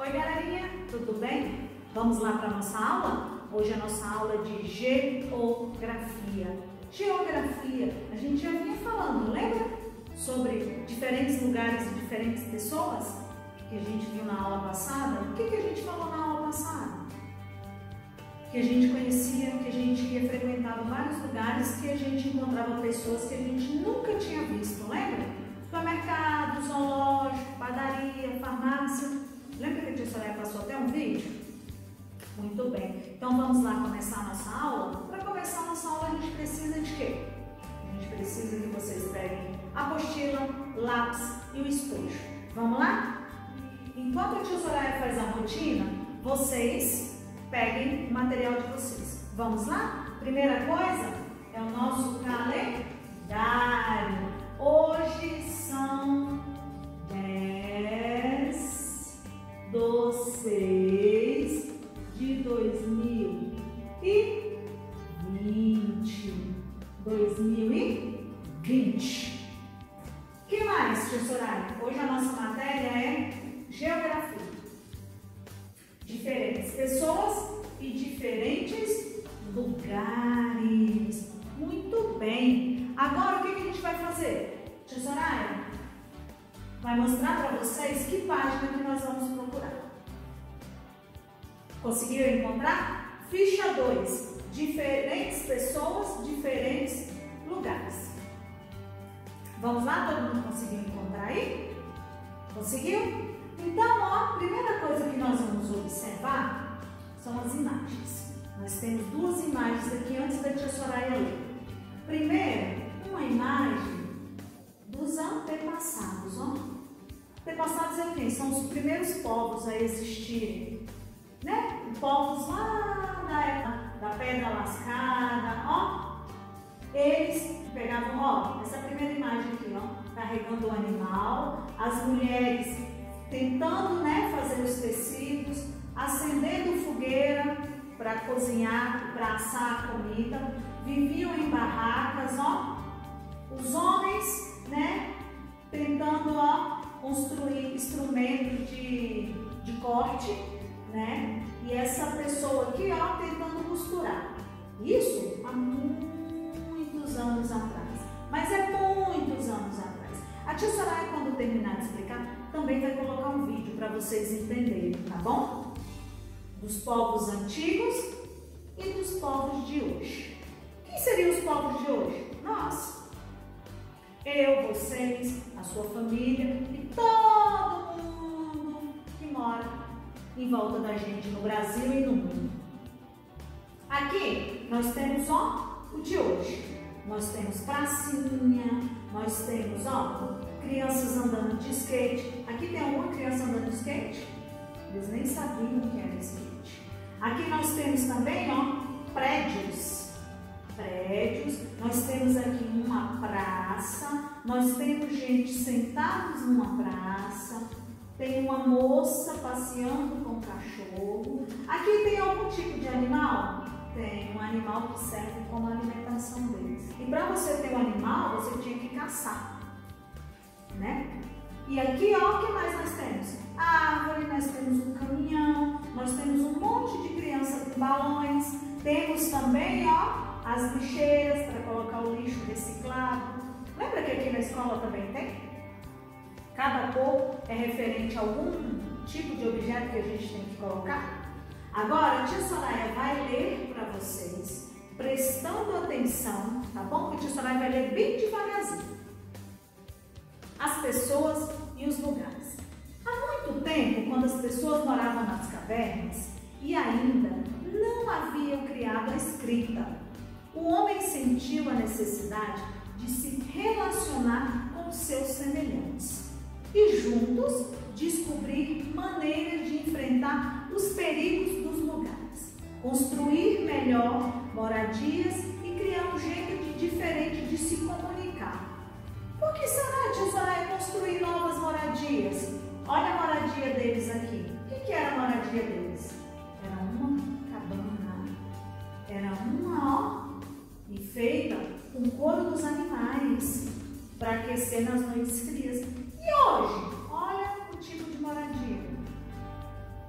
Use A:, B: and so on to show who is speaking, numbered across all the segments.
A: Oi galerinha, tudo bem? Vamos lá para a nossa aula? Hoje a nossa aula é de geografia. Geografia, a gente já vinha falando, lembra? Sobre diferentes lugares e diferentes pessoas que a gente viu na aula passada. O que a gente falou na aula passada? Que a gente conhecia, que a gente ia frequentava vários lugares, que a gente encontrava pessoas que a gente nunca tinha visto, lembra? Supermercado, zoológico, padaria, farmácia. Lembra que a tia Soraya passou até um vídeo? Muito bem. Então vamos lá começar a nossa aula? Para começar a nossa aula a gente precisa de quê? A gente precisa que vocês peguem a apostila, lápis e o estojo. Vamos lá? Enquanto a tia Soraya faz a rotina, vocês peguem o material de vocês. Vamos lá? Primeira coisa é o nosso calendário. Hoje são 10/6 de 2020. Que mais, tia Soraya? Hoje a nossa matéria é geografia. Diferentes pessoas e diferentes lugares. Muito bem. Agora o que a gente vai fazer? Tia Soraya vai mostrar para vocês que página que nós vamos procurar. Conseguiram encontrar? Ficha 2. Diferentes pessoas, diferentes lugares. Vamos lá? Todo mundo conseguiu encontrar aí? Conseguiu? Então, ó, a primeira coisa que nós vamos observar são as imagens. Nós temos duas imagens aqui antes da tia Soraya ler. Primeiro, uma imagem dos antepassados, ó. Antepassados é quem? São os primeiros povos a existirem, né? Povos lá da época da pedra lascada, ó. Eles pegavam, ó, essa primeira imagem aqui, ó, carregando o animal, as mulheres tentando, né, fazer os tecidos, acendendo fogueira para cozinhar, para assar a comida, viviam em barracas, ó. Os homens, né, tentando, ó, construir instrumentos de corte, né, e essa pessoa aqui, ó, tentando costurar. Isso há muitos anos atrás, mas é muitos anos atrás. A tia Soraya, quando terminar de explicar, também vai colocar um vídeo para vocês entenderem, tá bom? Dos povos antigos e dos povos de hoje. Quem seriam os povos de hoje? Nós. Eu, vocês, a sua família e todo mundo que mora em volta da gente no Brasil e no mundo. Aqui nós temos, ó, o de hoje. Nós temos pracinha, nós temos, ó, crianças andando de skate. Aqui tem alguma criança andando de skate? Eles nem sabiam o que era skate. Aqui nós temos também, ó, prédios. Nós temos aqui uma praça, nós temos gente sentados numa praça, tem uma moça passeando com um cachorro. Aqui tem algum tipo de animal? Tem um animal que serve como alimentação deles. E para você ter um animal, você tinha que caçar, né? E aqui, ó, o que mais nós temos? Árvore, nós temos um caminhão, nós temos um monte de criança com balões, temos também, ó, as lixeiras para colocar o lixo reciclado. Lembra que aqui na escola também tem? Cada cor é referente a algum tipo de objeto que a gente tem que colocar. Agora, a tia Soraya vai ler para vocês, prestando atenção, tá bom? Que a tia Soraya vai ler bem devagarzinho. As pessoas e os lugares. Há muito tempo, quando as pessoas moravam nas cavernas e ainda não haviam criado a escrita, o homem sentiu a necessidade de se relacionar com seus semelhantes e juntos descobrir maneiras de enfrentar os perigos dos lugares, construir melhor moradias e criar um jeito diferente de se comunicar. Por que será, tia Soraya, construir novas moradias? Olha a moradia deles aqui. O que era a moradia deles? Era uma cabana. Era uma, ó, e feita com couro dos animais para aquecer nas noites frias. E hoje, olha o tipo de moradia.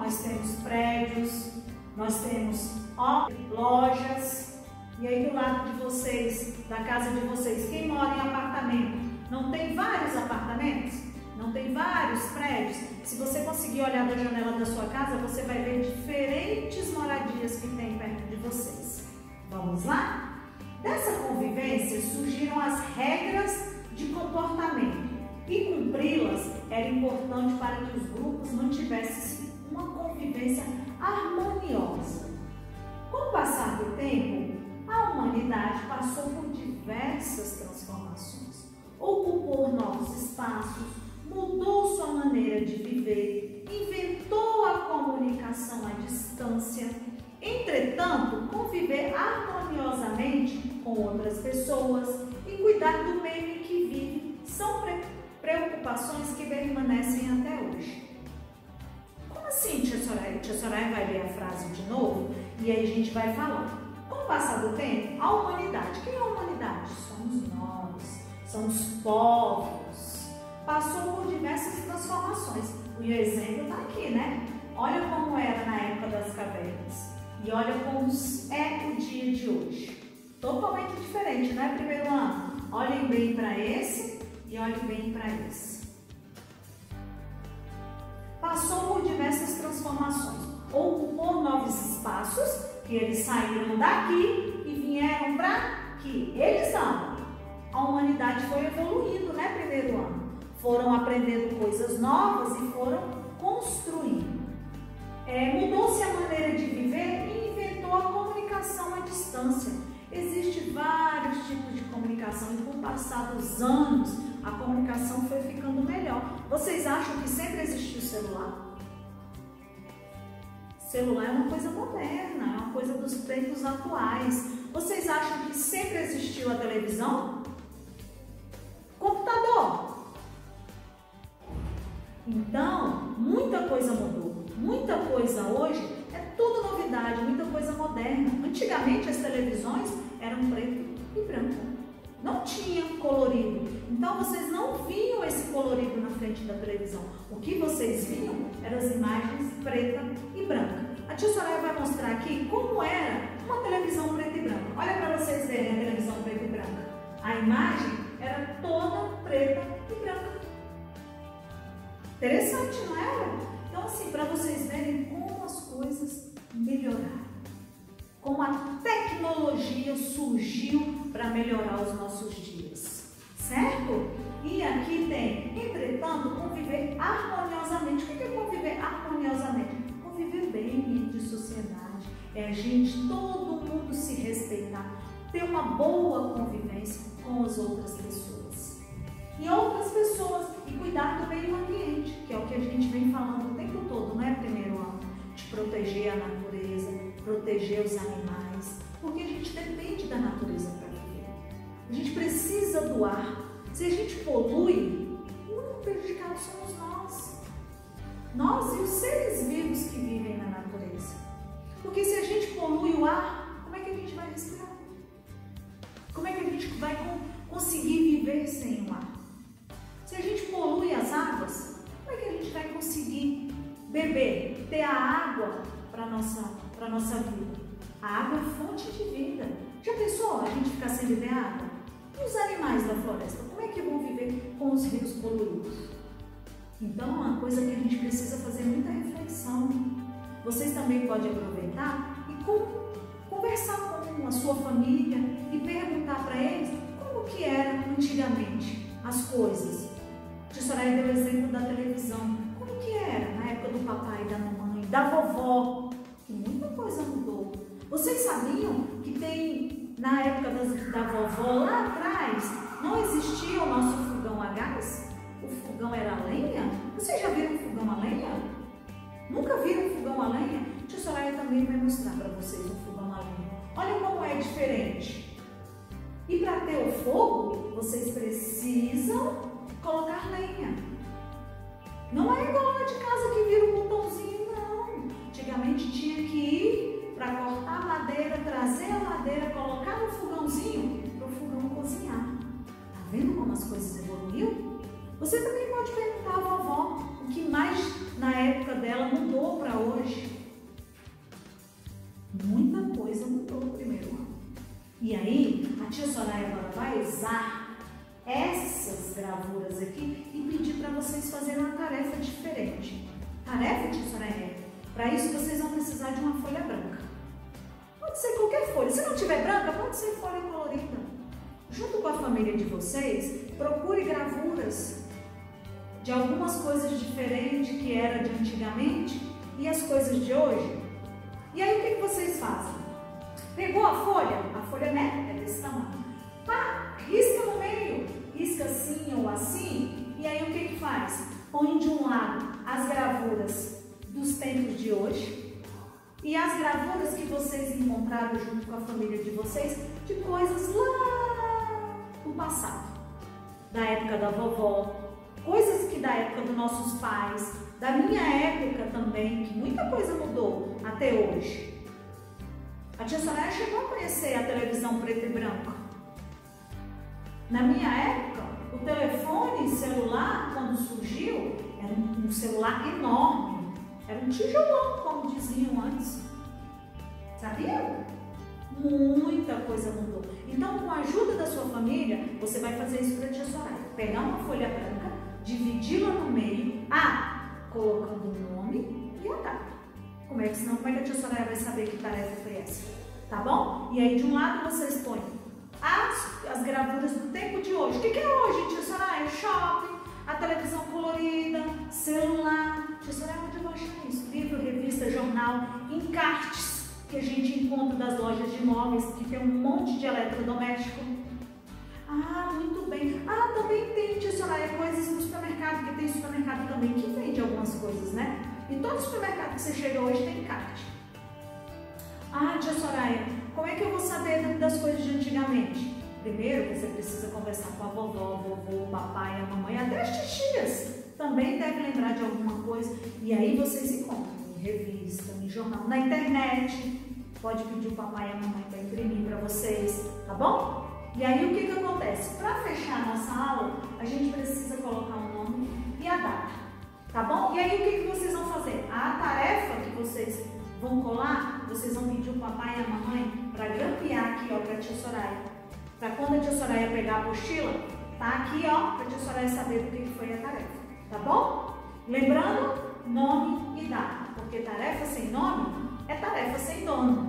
A: nós temos prédios, nós temos lojas. E aí do lado de vocês, da casa de vocês, quem mora em apartamento, não tem vários apartamentos? Não tem vários prédios? Se você conseguir olhar da janela da sua casa, você vai ver diferentes moradias que tem perto de vocês. Vamos lá? Dessa convivência surgiram as regras de comportamento e cumpri-las era importante para que os grupos mantivessem uma convivência harmoniosa. Com o passar do tempo, a humanidade passou por diversas transformações, ocupou novos espaços, mudou sua maneira de viver, inventou a comunicação à distância. Entretanto, conviver harmoniosamente com outras pessoas e cuidar do meio em que vive são preocupações que permanecem até hoje. Como assim, tia Soraya? Tia Soraya vai ler a frase de novo e aí a gente vai falar. Com o passar do tempo, a humanidade, quem é a humanidade? Somos nós, somos povos. Passou por diversas transformações. O exemplo está aqui, né? Olha como era na época das cavernas e olha como é o dia de hoje. Totalmente diferente, não é, primeiro ano? Olhem bem para esse e olhem bem para esse. Passou por diversas transformações, ocupou novos espaços, que eles saíram daqui e vieram para aqui. Eles não. A humanidade foi evoluindo, né, primeiro ano? Foram aprendendo coisas novas e foram construindo. Mudou-se a maneira de viver e inventou a comunicação à distância. Existem vários tipos de comunicação e com o passar dos anos a comunicação foi ficando melhor. Vocês acham que sempre existiu celular? Celular é uma coisa moderna, é uma coisa dos tempos atuais. Vocês acham que sempre existiu a televisão? Computador? Então, muita coisa mudou. Muita coisa hoje é tudo novidade, muita coisa moderna. Antigamente as televisões eram preto e branco. Não tinha colorido. Então vocês não viam esse colorido na frente da televisão. O que vocês viam eram as imagens preta e branca. A tia Soraya vai mostrar aqui como era uma televisão preta e branca. Olha para vocês verem a televisão preta e branca. A imagem era toda preta e branca. Interessante, não era? Então assim, para vocês verem como as coisas melhoraram. Como a tecnologia surgiu para melhorar os nossos dias, certo? E aqui tem, entretanto, conviver harmoniosamente. O que é conviver harmoniosamente? Conviver bem entre sociedade, a gente, todo mundo se respeitar, ter uma boa convivência com as outras pessoas. E outras pessoas, e cuidar do meio ambiente, que é o que a gente vem falando o tempo todo, não é, primeiro ano? De proteger a natureza, proteger os animais, porque a gente depende da natureza para viver. A gente precisa do ar. Se a gente polui, o único prejudicado somos nós. Nós e os seres vivos que vivem na natureza. Porque se a gente polui o ar, como é que a gente vai respirar? Como é que a gente vai conseguir viver sem o ar? Se a gente polui as águas, como é que a gente vai conseguir beber, ter a água para a nossa vida? A água é fonte de vida. Já pensou a gente ficar sem beber água? E os animais da floresta, como é que vão viver com os rios poluídos? Então, é uma coisa que a gente precisa fazer muita reflexão. Vocês também podem aproveitar e conversar com a sua família e perguntar para eles como que era antigamente as coisas. A tia Soraya deu o exemplo da televisão. Como que era na época do papai e da mamãe, da vovó? Que muita coisa mudou. Vocês sabiam que tem, na época da vovó, lá atrás, não existia o nosso fogão a gás? O fogão era a lenha? Vocês já viram um fogão a lenha? Nunca viram um fogão a lenha? A tia Soraya também vai mostrar para vocês um fogão a lenha. Olha como é diferente. E para ter o fogo, vocês precisam colocar lenha. Não é igual lá de casa que vira um botãozinho, não. Antigamente tinha que ir para cortar a madeira, trazer a madeira, colocar no fogãozinho para o fogão cozinhar. Tá vendo como as coisas evoluíram? Você também pode perguntar à vovó o que mais na época dela mudou para hoje. E aí, a tia Soraya agora vai usar essas gravuras aqui e pedir para vocês fazerem uma tarefa diferente. Tarefa, tia Soraya? Para isso, vocês vão precisar de uma folha branca. Pode ser qualquer folha. Se não tiver branca, pode ser folha colorida. Junto com a família de vocês, procure gravuras de algumas coisas diferentes que era de antigamente e as coisas de hoje. E aí, o que vocês fazem? Pegou a folha, né, é desse tamanho. Pá, risca no meio, risca assim ou assim, e aí o que faz? Põe de um lado as gravuras dos tempos de hoje e as gravuras que vocês encontraram junto com a família de vocês de coisas lá do passado, da época da vovó, coisas que da época dos nossos pais, da minha época também, que muita coisa mudou até hoje. A tia Soraya chegou a conhecer a televisão preto e branco. Na minha época, o telefone celular, quando surgiu, era um celular enorme. Era um tijolão, como diziam antes. Sabia? Muita coisa mudou. Então, com a ajuda da sua família, você vai fazer isso para a tia Soraya. Pegar uma folha branca, dividi-la no meio, colocando o nome e a data. Como é que a tia Soraya vai saber que tarefa foi essa? Tá bom? E aí, de um lado, vocês põem as gravuras do tempo de hoje. O que é hoje, tia Soraya? Shopping, a televisão colorida, celular. Tia Soraya, onde eu vou achar isso? Livro, revista, jornal, encartes que a gente encontra das lojas de imóveis, que tem um monte de eletrodoméstico. Muito bem. Também tem, tia Soraya, coisas no supermercado, porque tem supermercado também que vende algumas coisas, né? E todo supermercado que você chega hoje tem encarte. Tia Soraya, como é que eu vou saber das coisas de antigamente? Primeiro, você precisa conversar com a vovó, o vovô, o papai, a mamãe, até as tias também devem lembrar de alguma coisa. E aí vocês encontram em revista, em jornal, na internet. Pode pedir o papai e a mamãe para imprimir para vocês, tá bom? E aí o que acontece? Para fechar a nossa aula, a gente precisa colocar o nome e a data, tá bom? E aí o que vocês vão fazer? A tarefa que vocês vão colar, vocês vão pedir o papai e a mamãe para grampear aqui, ó, para a tia Soraya. Para quando a tia Soraya pegar a apostila, tá aqui, ó, para a tia Soraya saber do que foi a tarefa, tá bom? Lembrando, nome e data, porque tarefa sem nome é tarefa sem dono.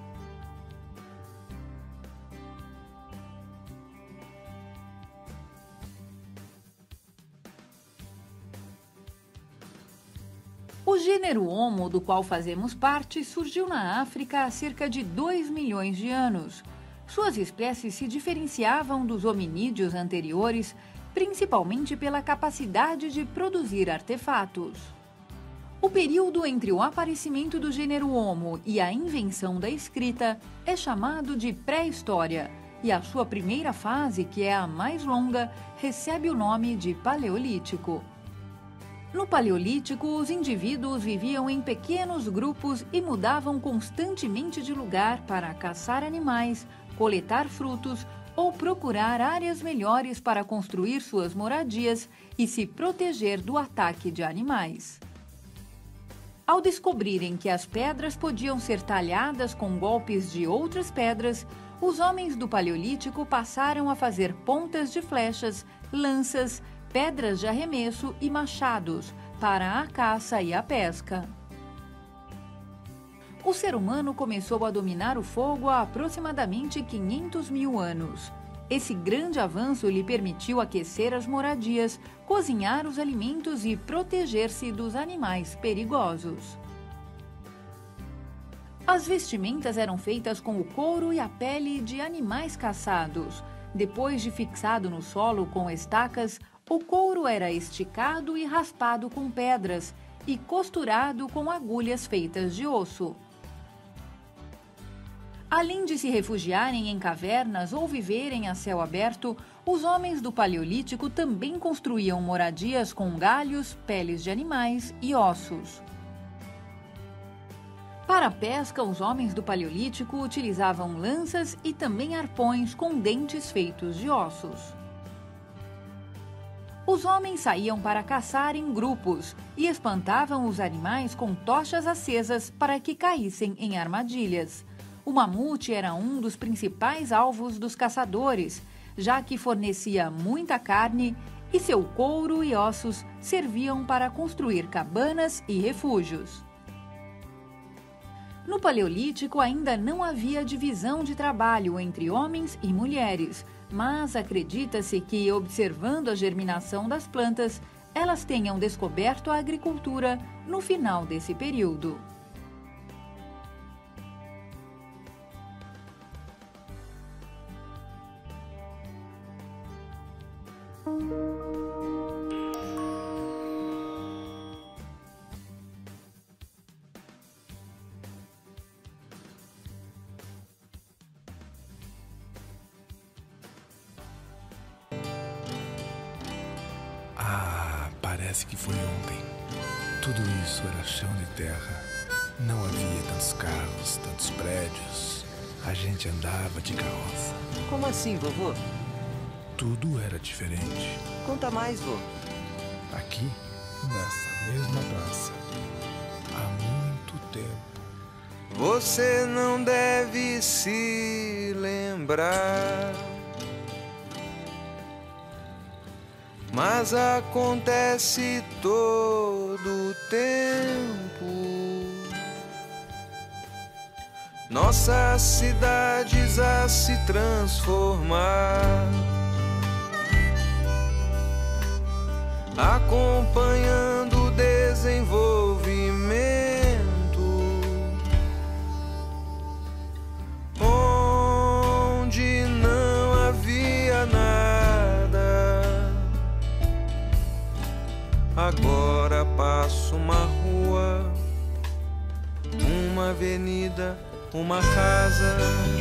B: O gênero Homo, do qual fazemos parte, surgiu na África há cerca de 2 milhões de anos. Suas espécies se diferenciavam dos hominídeos anteriores, principalmente pela capacidade de produzir artefatos. O período entre o aparecimento do gênero Homo e a invenção da escrita é chamado de pré-história, e a sua primeira fase, que é a mais longa, recebe o nome de Paleolítico. No Paleolítico, os indivíduos viviam em pequenos grupos e mudavam constantemente de lugar para caçar animais, coletar frutos ou procurar áreas melhores para construir suas moradias e se proteger do ataque de animais. Ao descobrirem que as pedras podiam ser talhadas com golpes de outras pedras, os homens do Paleolítico passaram a fazer pontas de flechas, lanças, pedras de arremesso e machados para a caça e a pesca. O ser humano começou a dominar o fogo há aproximadamente 500 mil anos. Esse grande avanço lhe permitiu aquecer as moradias, cozinhar os alimentos e proteger-se dos animais perigosos. As vestimentas eram feitas com o couro e a pele de animais caçados. Depois de fixado no solo com estacas, o couro era esticado e raspado com pedras e costurado com agulhas feitas de osso. Além de se refugiarem em cavernas ou viverem a céu aberto, os homens do Paleolítico também construíam moradias com galhos, peles de animais e ossos. Para a pesca, os homens do Paleolítico utilizavam lanças e também arpões com dentes feitos de ossos. Os homens saíam para caçar em grupos e espantavam os animais com tochas acesas para que caíssem em armadilhas. O mamute era um dos principais alvos dos caçadores, já que fornecia muita carne e seu couro e ossos serviam para construir cabanas e refúgios. No Paleolítico ainda não havia divisão de trabalho entre homens e mulheres, mas acredita-se que, observando a germinação das plantas, elas tenham descoberto a agricultura no final desse período.
C: Parece que foi ontem. Tudo isso era chão de terra. Não havia tantos carros, tantos prédios. A gente andava de carroça.
D: Como assim, vovô?
C: Tudo era diferente.
D: Conta mais, vô.
C: Aqui, nessa mesma praça, há muito tempo.
E: Você não deve se lembrar, mas acontece todo o tempo. Nossas cidades a se transformar, acompanhando o desenvolvimento, onde não havia nada. Agora passo uma rua, uma avenida, uma casa.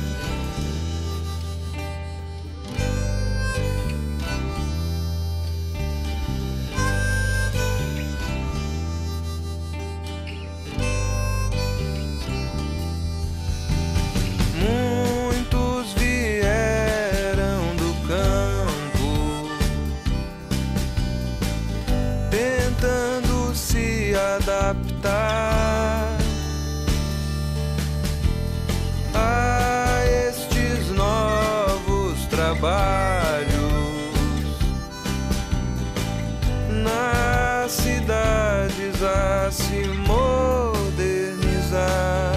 E: Muitos vieram do campo, tentando se adaptar a estes novos trabalhos nas cidades a se modernizar.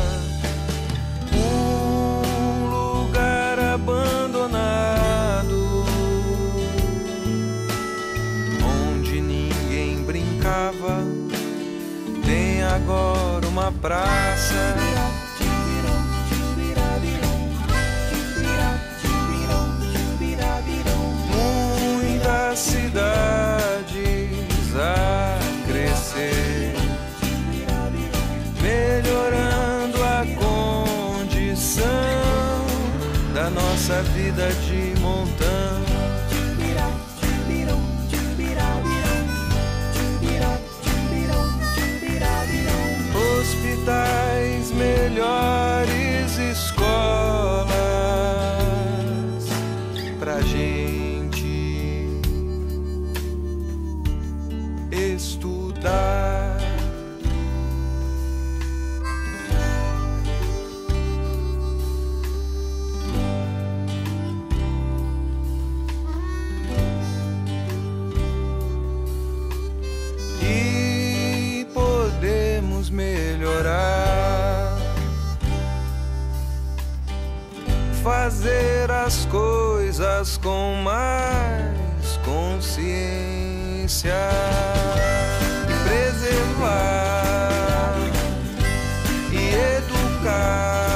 E: Um lugar abandonado onde ninguém brincava tem agora uma praça. Muitas cidades a crescer, melhorando a condição da nossa vida de montão. Hospitais, melhores escolas pra gente estudar. E podemos melhorar, fazer as coisas com mais consciência, preservar e educar.